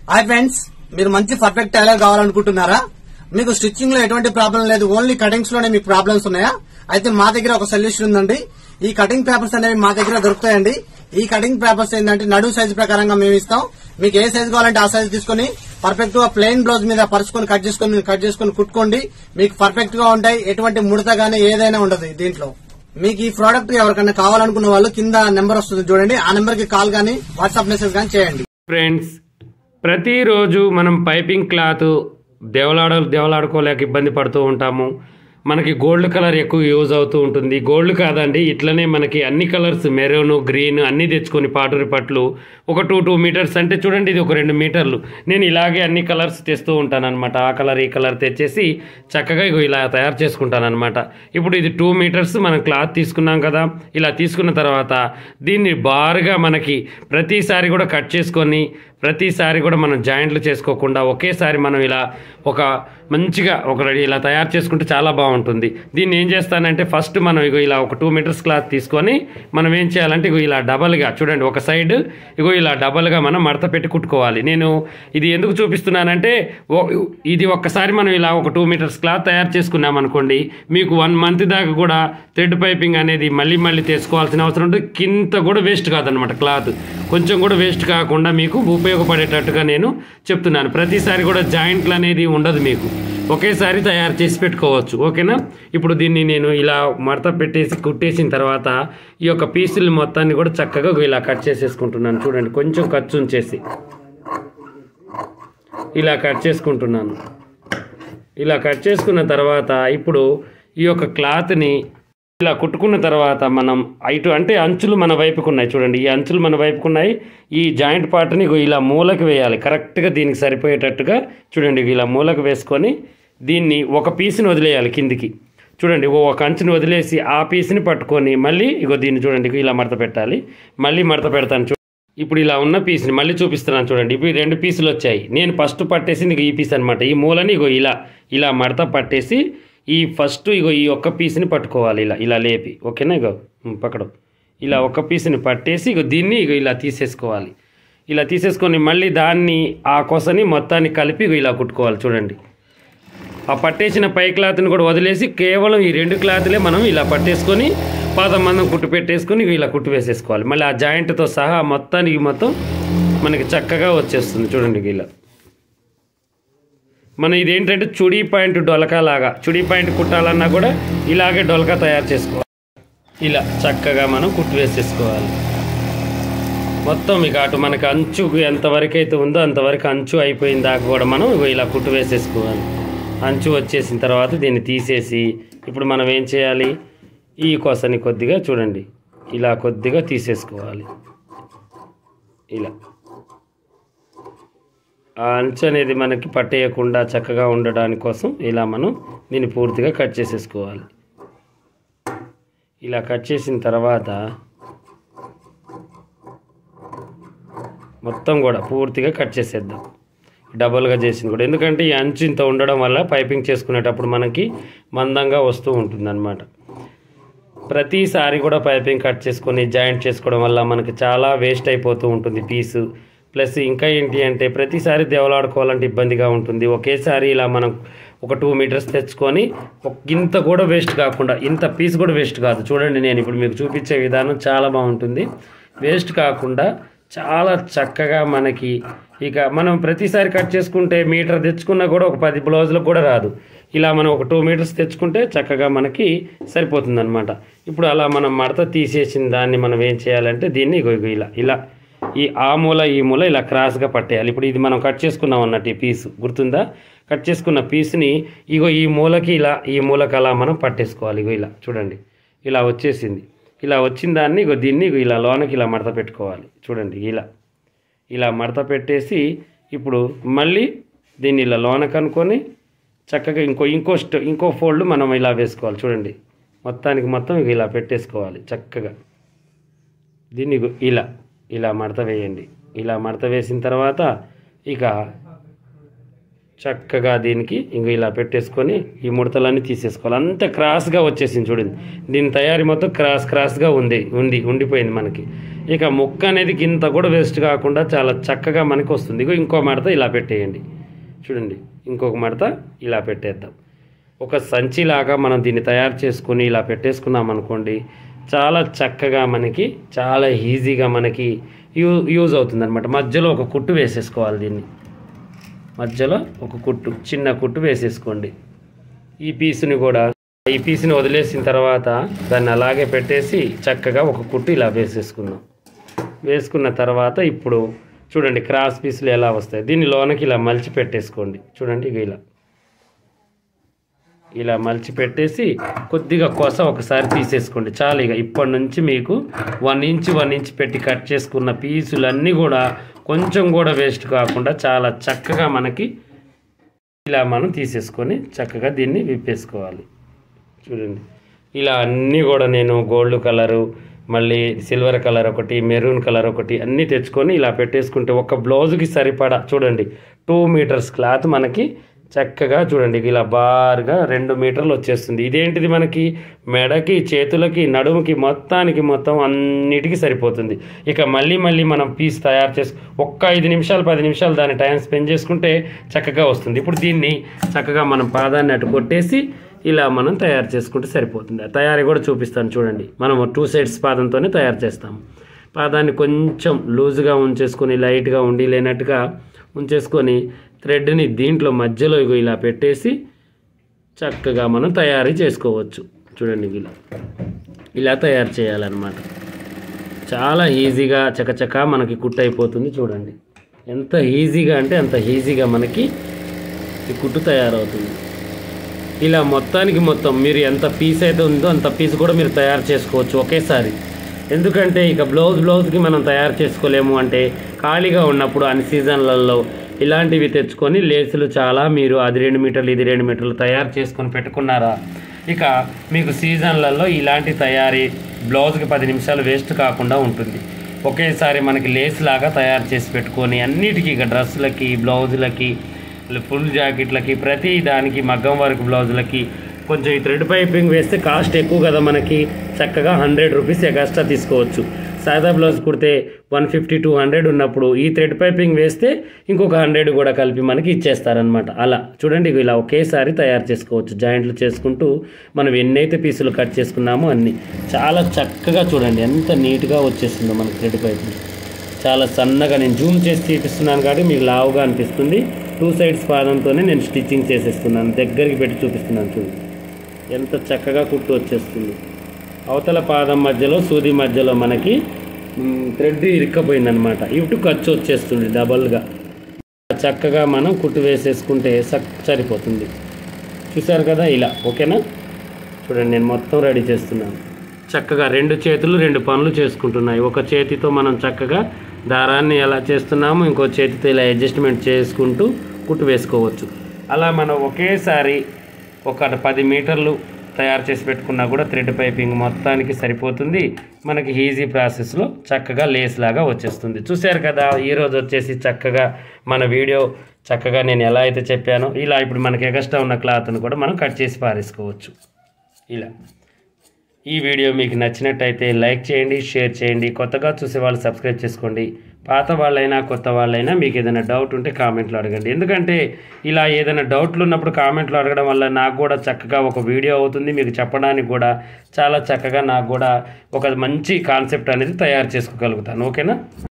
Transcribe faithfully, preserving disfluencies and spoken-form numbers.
Hi friends, మీరు మంచి perfect tailor కావాలనుకుంటున్నారా? మీకు స్టిచ్చింగ్ లో ఎటువంటి ప్రాబ్లం లేదు, ఓన్లీ కటింగ్స్ లోనే మీకు ప్రాబ్లమ్స్ ఉన్నాయా? అయితే మా దగ్గర ఒక సొల్యూషన్ ఉందండి. ఈ కటింగ్ పేపర్స్ అనేవి మా దగ్గర దొరుకుతాయండి. ఈ కటింగ్ పేపర్స్ ఏంటంటే నడు సైజ్ ప్రకారంగా మేము ఇస్తాం. మీకు ఏ సైజ్ కావాలంటే ఆ సైజ్ తీసుకుని పర్ఫెక్ట్ గా ప్లెయిన్ బ్లౌజ్ మీద పరుచుకొని కట్ చేసుకుని కట్ చేసుకుని కుట్టుకోండి. మీకు పర్ఫెక్ట్ గా ఉంటాయి, ఎటువంటి ముడత గానీ ఏదైనా ఉండదు దీంట్లో. మీకు ఈ ప్రోడక్ట్ ఎవరికైనా కావాలనుకున్న వాళ్ళు కింద నెంబర్ వస్తుంది చూడండి, ఆ నెంబర్ కి కాల్ గానీ వాట్సాప్ మెసేజ్ గానీ చేయండి. ఫ్రెండ్స్, ప్రతిరోజు మనం పైపింగ్ క్లాత్ దేవలాడ దేవలాడుకోలేక ఇబ్బంది పడుతూ ఉంటాము. మనకి గోల్డ్ కలర్ ఎక్కువ యూజ్ అవుతూ ఉంటుంది. గోల్డ్ కాదండి, ఇట్లనే మనకి అన్ని కలర్స్ మెరూన్, గ్రీన్ అన్నీ తెచ్చుకొని పాటూరి పట్లు ఒక టూ టూ మీటర్స్ అంటే చూడండి, ఇది ఒక రెండు మీటర్లు. నేను ఇలాగే అన్ని కలర్స్ తెస్తూ ఉంటాను అనమాట. ఆ కలర్ ఈ కలర్ తెచ్చేసి చక్కగా ఇగో ఇలా తయారు చేసుకుంటాను అనమాట. ఇప్పుడు ఇది టూ మీటర్స్ మనం క్లాత్ తీసుకున్నాం కదా. ఇలా తీసుకున్న తర్వాత దీన్ని బారుగా మనకి ప్రతిసారి కూడా కట్ చేసుకొని ప్రతిసారి కూడా మనం జాయింట్లు చేసుకోకుండా ఒకేసారి మనం ఇలా ఒక మంచిగా ఒక ఇలా తయారు చేసుకుంటే చాలా బాగుంటుంది. దీన్ని ఏం చేస్తానంటే ఫస్ట్ మనం ఇగో ఇలా ఒక టూ మీటర్స్ క్లాత్ తీసుకొని మనం ఏం చేయాలంటే ఇగో ఇలా డబల్గా చూడండి, ఒక సైడ్ ఇగో ఇలా డబల్గా మనం మడత పెట్టి కుట్టుకోవాలి. నేను ఇది ఎందుకు చూపిస్తున్నానంటే ఇది ఒక్కసారి మనం ఇలా ఒక టూ మీటర్స్ క్లాత్ తయారు చేసుకున్నాం అనుకోండి, మీకు వన్ మంత్ దాకా కూడా థ్రెడ్ పైపింగ్ అనేది మళ్ళీ మళ్ళీ తెచ్చుకోవాల్సిన అవసరం ఉంటుంది. కింద కూడా వేస్ట్ కాదనమాట, క్లాత్ కొంచెం కూడా వేస్ట్ కాకుండా మీకు ఉపయోగపడేటట్టుగా నేను చెప్తున్నాను. ప్రతిసారి కూడా జాయింట్లు అనేది ఉండదు, మీకు ఒకేసారి తయారు చేసి పెట్టుకోవచ్చు. ఓకేనా? ఇప్పుడు దీన్ని నేను ఇలా మడత పెట్టేసి కుట్టేసిన తర్వాత ఈ యొక్క పీసులు మొత్తాన్ని కూడా చక్కగా ఇలా కట్ చేసేసుకుంటున్నాను. చూడండి, కొంచెం ఖర్చు ఉంచేసి ఇలా కట్ చేసుకుంటున్నాను. ఇలా కట్ చేసుకున్న తర్వాత ఇప్పుడు ఈ యొక్క క్లాత్ని ఇలా కుట్టుకున్న తర్వాత మనం ఇటు అంటే అంచులు మన వైపుకు ఉన్నాయి చూడండి, ఈ అంచులు మన వైపుకు ఉన్నాయి. ఈ జాయింట్ పార్ట్ని ఇలా మూలకు వేయాలి, కరెక్ట్గా దీనికి సరిపోయేటట్టుగా చూడండి. ఇలా మూలకు వేసుకొని దీన్ని ఒక పీస్ని వదిలేయాలి కిందికి. చూడండి, ఒక అంచుని వదిలేసి ఆ పీస్ని పట్టుకొని మళ్ళీ ఇగో దీన్ని చూడండి ఇలా మడత పెట్టాలి. మళ్ళీ మడత పెడతాను. ఇప్పుడు ఇలా ఉన్న పీస్ని మళ్ళీ చూపిస్తున్నాను చూడండి. ఇప్పుడు ఈ రెండు పీసులు వచ్చాయి. నేను ఫస్ట్ పట్టేసింది ఈ పీస్ అనమాట. ఈ మూలని ఇగో ఇలా ఇలా మడత పట్టేసి ఈ ఫస్ట్ ఇగో ఈ ఒక్క పీస్ని పట్టుకోవాలి, ఇలా ఇలా లేపి. ఓకేనా? ఇగో పక్కడు ఇలా ఒక్క పీస్ని పట్టేసి ఇగో దీన్ని ఇగో ఇలా తీసేసుకోవాలి. ఇలా తీసేసుకొని మళ్ళీ దాన్ని ఆ కొసని మొత్తాన్ని కలిపి ఇగో ఇలా కుట్టుకోవాలి. చూడండి, ఆ పట్టేసిన పై క్లాత్ని కూడా వదిలేసి కేవలం ఈ రెండు క్లాత్లే మనం ఇలా పట్టేసుకొని పాదం మందం కుట్టు పెట్టేసుకొని ఇలా కుట్టు వేసేసుకోవాలి. మళ్ళీ ఆ జాయింట్తో సహా మొత్తానికి మొత్తం మనకి చక్కగా వచ్చేస్తుంది. చూడండి, ఇలా మనం ఇదేంటంటే చుడీ పాయింట్ డొలకా లాగా, చుడీ పాయింట్ కుట్టాలన్నా కూడా ఇలాగే డొలకా తయారు చేసుకోవాలి. ఇలా చక్కగా మనం కుట్టు వేసేసుకోవాలి. మొత్తం ఇక అటు మనకి అంచు ఎంతవరకు అయితే ఉందో అంతవరకు అంచు అయిపోయిన దాకా కూడా మనం ఇలా కుట్టు వేసేసుకోవాలి. అంచు వచ్చేసిన తర్వాత దీన్ని తీసేసి ఇప్పుడు మనం ఏం చేయాలి, ఈ కొసని కొద్దిగా చూడండి ఇలా కొద్దిగా తీసేసుకోవాలి. ఇలా ఆ అంచు అనేది మనకి పట్టేయకుండా చక్కగా ఉండడానికి కోసం ఇలా మనం దీన్ని పూర్తిగా కట్ చేసేసుకోవాలి. ఇలా కట్ చేసిన తర్వాత మొత్తం కూడా పూర్తిగా కట్ చేసేద్దాం, డబల్గా చేసింది కూడా. ఎందుకంటే ఈ అంచు ఇంత ఉండడం వల్ల పైపింగ్ చేసుకునేటప్పుడు మనకి మందంగా వస్తూ ఉంటుంది అన్నమాట. ప్రతిసారి కూడా పైపింగ్ కట్ చేసుకొని జాయింట్ చేసుకోవడం వల్ల మనకి చాలా వేస్ట్ అయిపోతూ ఉంటుంది పీసు. ప్లస్ ఇంకా ఏంటి అంటే ప్రతిసారి దేవలాడుకోవాలంటే ఇబ్బందిగా ఉంటుంది. ఒకేసారి ఇలా మనం ఒక టూ మీటర్స్ తెచ్చుకొని ఇంత కూడా వేస్ట్ కాకుండా, ఇంత పీస్ కూడా వేస్ట్ కాదు. చూడండి, నేను ఇప్పుడు మీకు చూపించే విధానం చాలా బాగుంటుంది. వేస్ట్ కాకుండా చాలా చక్కగా మనకి ఇక మనం ప్రతిసారి కట్ చేసుకుంటే మీటర్ తెచ్చుకున్నా కూడా ఒక పది బ్లౌజులకు కూడా రాదు. ఇలా మనం ఒక టూ మీటర్స్ తెచ్చుకుంటే చక్కగా మనకి సరిపోతుంది అనమాట. ఇప్పుడు అలా మనం మడత తీసేసిన దాన్ని మనం ఏం చేయాలంటే దీన్ని ఇగో ఇలా ఇలా ఈ ఆ మూల ఈ మూల ఇలా క్రాస్గా పట్టేయాలి. ఇప్పుడు ఇది మనం కట్ చేసుకున్నాం అన్నట్టు ఈ పీసు గుర్తుందా? కట్ చేసుకున్న పీస్ని ఇగో ఈ మూలకి ఇలా ఈ మూలకి అలా మనం పట్టేసుకోవాలి. ఇగో ఇలా చూడండి, ఇలా వచ్చేసింది. ఇలా వచ్చిన దాన్ని ఇగో దీన్ని ఇగో ఇలా లోనకి ఇలా మడత పెట్టుకోవాలి. చూడండి, ఇలా ఇలా మడత పెట్టేసి ఇప్పుడు మళ్ళీ దీన్ని ఇలా లోనకి అనుకొని చక్కగా ఇంకో ఇంకో స్టో ఇంకో ఫోల్డ్ మనం ఇలా వేసుకోవాలి. చూడండి, మొత్తానికి మొత్తం ఇలా పెట్టేసుకోవాలి చక్కగా. దీన్ని ఇలా ఇలా మడత వేయండి. ఇలా మడత వేసిన తర్వాత ఇక చక్కగా దీనికి ఇంక ఇలా పెట్టేసుకొని ఈ ముడతలన్నీ తీసేసుకోవాలి. అంత క్రాస్గా వచ్చేసింది చూడండి. దీని తయారీ మొత్తం క్రాస్ క్రాస్గా ఉంది ఉండి ఉండిపోయింది మనకి. ఇక ముక్క అనేది ఇంత కూడా వేస్ట్ కాకుండా చాలా చక్కగా మనకి వస్తుంది. ఇగో ఇంకో మడత ఇలా పెట్టేయండి. చూడండి, ఇంకొక మడత ఇలా పెట్టేద్దాం. ఒక సంచిలాగా మనం దీన్ని తయారు చేసుకుని ఇలా పెట్టేసుకున్నాం అనుకోండి, చాలా చక్కగా మనకి చాలా ఈజీగా మనకి యూ యూజ్ అవుతుంది అనమాట. మధ్యలో ఒక కుట్టు వేసేసుకోవాలి. దీన్ని మధ్యలో ఒక కుట్టు, చిన్న కుట్టు వేసేసుకోండి. ఈ పీసుని కూడా ఈ పీసుని వదిలేసిన తర్వాత దాన్ని అలాగే పెట్టేసి చక్కగా ఒక కుట్టు ఇలా వేసేసుకుందాం. వేసుకున్న తర్వాత ఇప్పుడు చూడండి క్రాస్ పీసులు ఎలా వస్తాయి. దీన్ని లోనకి ఇలా మలిచి పెట్టేసుకోండి. చూడండి, ఇక ఇలా ఇలా మలిచి పెట్టేసి కొద్దిగా కొస ఒకసారి తీసేసుకోండి చాలు. ఇక ఇప్పటి నుంచి మీకు వన్ ఇంచ్ వన్ ఇంచ్ పెట్టి కట్ చేసుకున్న పీసులన్నీ కూడా కొంచెం కూడా వేస్ట్ కాకుండా చాలా చక్కగా మనకి ఇలా మనం తీసేసుకొని చక్కగా దీన్ని విప్పేసుకోవాలి. చూడండి, ఇలా అన్నీ కూడా నేను గోల్డ్ కలరు, మళ్ళీ సిల్వర్ కలర్ ఒకటి, మెరూన్ కలర్ ఒకటి అన్నీ తెచ్చుకొని ఇలా పెట్టేసుకుంటే ఒక బ్లౌజ్కి సరిపడా చూడండి టూ మీటర్స్ క్లాత్ మనకి చక్కగా చూడండి ఇలా బారుగా రెండు మీటర్లు వచ్చేస్తుంది. ఇదేంటిది మనకి మెడకి, చేతులకి, నడుముకి మొత్తానికి మొత్తం అన్నిటికీ సరిపోతుంది. ఇక మళ్ళీ మళ్ళీ మనం పీస్ తయారు చేసు ఒక్క ఐదు నిమిషాలు పది నిమిషాలు దాని టైం స్పెండ్ చేసుకుంటే చక్కగా వస్తుంది. ఇప్పుడు దీన్ని చక్కగా మనం పాదాన్ని అటు కొట్టేసి ఇలా మనం తయారు చేసుకుంటే సరిపోతుంది. తయారీ కూడా చూపిస్తాను చూడండి. మనం టూ సైడ్స్ పాదంతోనే తయారు చేస్తాము. పాదాన్ని కొంచెం లూజ్గా ఉంచేసుకొని లైట్గా ఉండి లేనట్టుగా ఉంచేసుకొని థ్రెడ్ని దీంట్లో మధ్యలో ఇగో ఇలా పెట్టేసి చక్కగా మనం తయారీ చేసుకోవచ్చు. చూడండి, ఇలా ఇలా తయారు చేయాలన్నమాట. చాలా ఈజీగా చకచకా మనకి కుట్టు అయిపోతుంది. చూడండి ఎంత ఈజీగా అంటే అంత ఈజీగా మనకి ఈ కుట్టు తయారవుతుంది. ఇలా మొత్తానికి మొత్తం మీరు ఎంత పీస్ అయితే ఉందో అంత పీస్ కూడా మీరు తయారు చేసుకోవచ్చు ఒకేసారి. ఎందుకంటే ఇక బ్లౌజ్ బ్లౌజ్కి మనం తయారు చేసుకోలేము అంటే ఖాళీగా ఉన్నప్పుడు అన్ని సీజన్లలో ఇలాంటివి తెచ్చుకొని లేసులు చాలా మీరు అది రెండు మీటర్లు ఇది రెండు మీటర్లు తయారు చేసుకొని పెట్టుకున్నారా, ఇక మీకు సీజన్లలో ఇలాంటి తయారీ బ్లౌజ్కి పది నిమిషాలు వేస్ట్ కాకుండా ఉంటుంది. ఒకేసారి మనకి లేస్ లాగా తయారు చేసి పెట్టుకొని అన్నిటికీ ఇక డ్రెస్సులకి, బ్లౌజులకి, ఫుల్ జాకెట్లకి, ప్రతి దానికి మగ్గం వర్క్ బ్లౌజులకి కొంచెం ఈ థ్రెడ్ పైపింగ్ వేస్తే కాస్ట్ ఎక్కువ కదా, మనకి చక్కగా హండ్రెడ్ రూపీస్ ఎక్స్ట్రా తీసుకోవచ్చు. సాదా బ్లౌజ్ కుడితే వన్ ఫిఫ్టీ టూ హండ్రెడ్ ఉన్నప్పుడు ఈ థ్రెడ్ పైపింగ్ వేస్తే ఇంకొక హండ్రెడ్ కూడా కలిపి మనకి ఇచ్చేస్తారనమాట. అలా చూడండి ఇలా ఒకేసారి తయారు చేసుకోవచ్చు. జాయింట్లు చేసుకుంటూ మనం ఎన్నైతే పీసులు కట్ చేసుకున్నామో అన్నీ చాలా చక్కగా చూడండి ఎంత నీట్గా వచ్చేస్తుందో మనకి థ్రెడ్ పైపింగ్. చాలా సన్నగా నేను జూమ్ చేసి చూపిస్తున్నాను కాబట్టి మీకు లావుగా అనిపిస్తుంది. టూ సైడ్స్ పాదంతోనే నేను స్టిచ్చింగ్ చేసేస్తున్నాను. దగ్గరికి పెట్టి చూపిస్తున్నాను. చూడండి ఎంత చక్కగా కుట్టు వచ్చేస్తుంది. అవతల పాదం మధ్యలో సూది మధ్యలో మనకి థ్రెడ్ ఇరుక్కపోయిందనమాట. ఇటు ఖర్చు వచ్చేస్తుంది డబల్గా. చక్కగా మనం కుట్టు వేసేసుకుంటే సరిపోతుంది. చూసారు కదా ఇలా, ఓకేనా? చూడండి నేను మొత్తం రెడీ చేస్తున్నాను. చక్కగా రెండు చేతులు రెండు పనులు చేసుకుంటున్నాయి. ఒక చేతితో మనం చక్కగా దారాన్ని ఎలా చేస్తున్నాము, ఇంకో చేతితో ఇలా అడ్జస్ట్మెంట్ చేసుకుంటూ కుట్టు వేసుకోవచ్చు. అలా మనం ఒకేసారి ఒక పది మీటర్లు తయారు చేసి పెట్టుకున్నా కూడా థ్రెడ్ పైపింగ్ మొత్తానికి సరిపోతుంది. మనకి ఈజీ ప్రాసెస్లో చక్కగా లేస్ లాగా వచ్చేస్తుంది. చూశారు కదా, ఈరోజు వచ్చేసి చక్కగా మన వీడియో చక్కగా నేను ఎలా అయితే చెప్పానో ఇలా ఇప్పుడు మనకి ఎక్స్ట్రా ఉన్న క్లాత్ను కూడా మనం కట్ చేసి పారేసుకోవచ్చు. ఇలా ఈ వీడియో మీకు నచ్చినట్టయితే లైక్ చేయండి, షేర్ చేయండి. కొత్తగా చూసే వాళ్ళు సబ్స్క్రైబ్ చేసుకోండి. పాత వాళ్ళైనా కొత్త వాళ్ళైనా మీకు ఏదైనా డౌట్ ఉంటే కామెంట్లో అడగండి. ఎందుకంటే ఇలా ఏదైనా డౌట్లు ఉన్నప్పుడు కామెంట్లో అడగడం వల్ల నాకు కూడా చక్కగా ఒక వీడియో అవుతుంది. మీకు చెప్పడానికి కూడా చాలా చక్కగా నాకు కూడా ఒక మంచి కాన్సెప్ట్ అనేది తయారు చేసుకోగలుగుతాను. ఓకేనా?